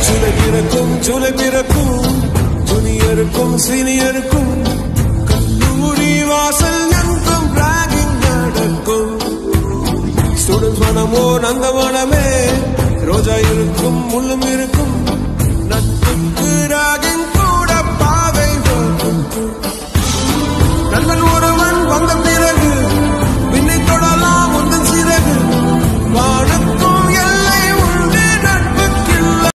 ஜூலை பிறக்கும் ஜூனியருக்கும் சீனியருக்கும் கல்லூரி வாசல் எங்கும் ராகிங் நடக்கும். ஸ்டூடெண்ட்ஸ் மனமோ நந்தவனமே, ரோஜா இருக்கும் முள்ளும் இருக்கும், நட்புக்கு ராகிங் கூட பாவை நண்பன் ஒரு